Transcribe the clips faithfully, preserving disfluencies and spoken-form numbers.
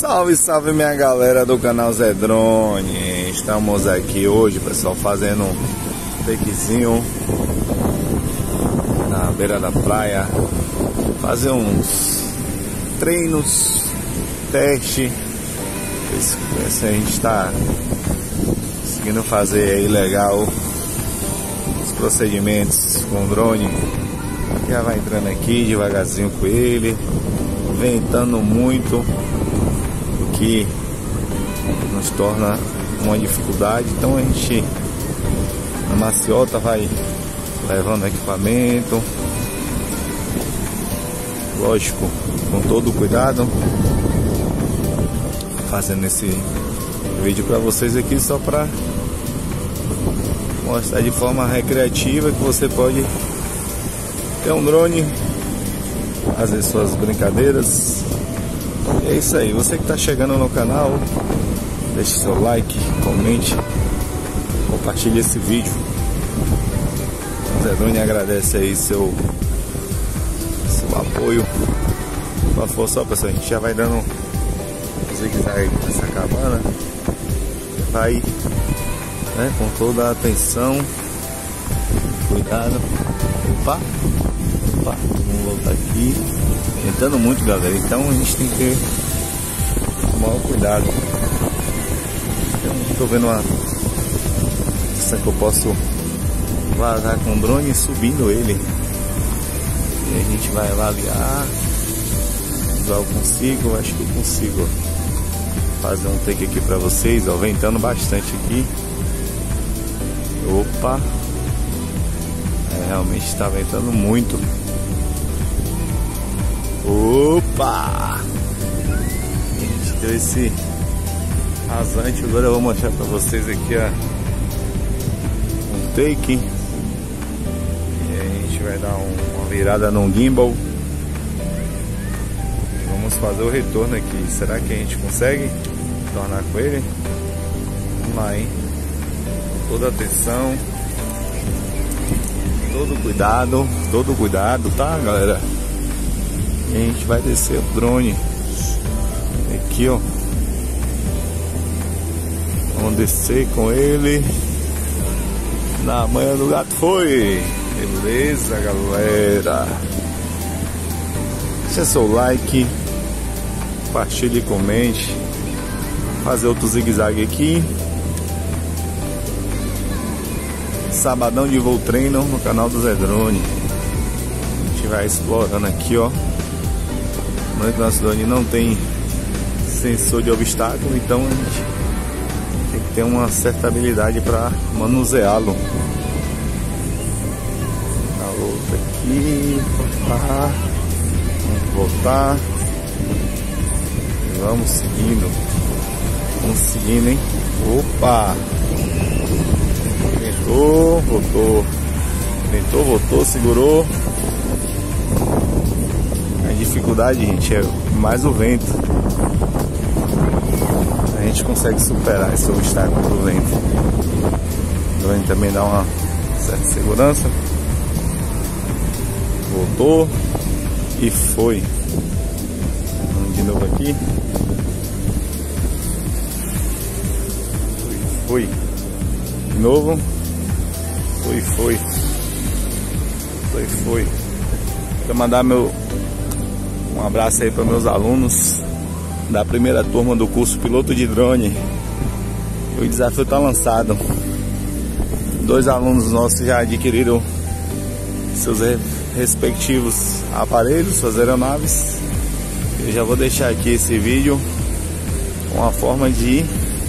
Salve, salve minha galera do canal Zé Drone. Estamos aqui hoje, pessoal, fazendo um takezinho na beira da praia. Fazer uns treinos, teste. Ver se a gente está conseguindo fazer aí legal os procedimentos com o drone. Já vai entrando aqui devagarzinho com ele, ventando muito, o que nos torna uma dificuldade. Então a gente na maciota vai levando equipamento, lógico, com todo o cuidado, fazendo esse vídeo para vocês aqui só para mostrar de forma recreativa que você pode ter um drone, fazer suas brincadeiras. E é isso aí. Você que está chegando no canal, deixe seu like, comente, compartilhe esse vídeo. O Zé Drone agradece aí seu, seu apoio, sua força. Ó, pessoal, a gente já vai dando um zigue-zague nessa cabana, vai, né, com toda a atenção, cuidado. Opa, opa, vamos voltar aqui. Tentando muito, galera, então a gente tem que ter o maior cuidado. Estou vendo uma distância que eu posso vazar com o drone subindo ele. E a gente vai lá aliar. Eu consigo, acho que eu consigo fazer um take aqui para vocês, ó, ventando bastante aqui. Opa, é, realmente está ventando muito. Opa! A gente deu esse rasante. Agora eu vou mostrar pra vocês aqui, ó, um take. E aí a gente vai dar um, uma virada no gimbal e vamos fazer o retorno aqui. Será que a gente consegue tornar com ele? Vamos lá, hein? Com toda atenção, todo cuidado, todo cuidado, tá, galera? A gente vai descer o drone aqui, ó. Vamos descer com ele na manha do gato. Foi! Beleza, galera? Deixa seu like, compartilhe e comente. Fazer outro zigue-zague aqui. Sabadão de voo treino no canal do Zé Drone. A gente vai explorando aqui, ó. Mas nosso drone não tem sensor de obstáculo, então a gente tem que ter uma certa habilidade para manuseá-lo. A outra aqui, voltar, vamos voltar e vamos seguindo, vamos seguindo, hein? Opa! Tentou, voltou, tentou, voltou, segurou. Dificuldade, gente, é mais o vento. A gente consegue superar esse obstáculo do vento. O drone também dá uma certa segurança. Voltou e foi. Vamos de novo aqui. Foi. De novo. Foi, foi. Foi, foi. Quero mandar meu um abraço aí para meus alunos da primeira turma do curso piloto de drone. O desafio está lançado. Dois alunos nossos já adquiriram seus respectivos aparelhos, suas aeronaves. Eu já vou deixar aqui esse vídeo com uma forma de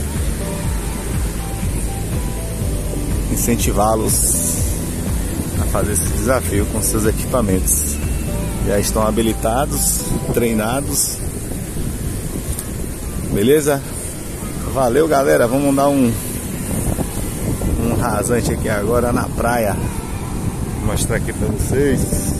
incentivá-los a fazer esse desafio com seus equipamentos. Já estão habilitados, treinados. Beleza? Valeu, galera. Vamos dar um um rasante aqui agora na praia. Vou mostrar aqui para vocês.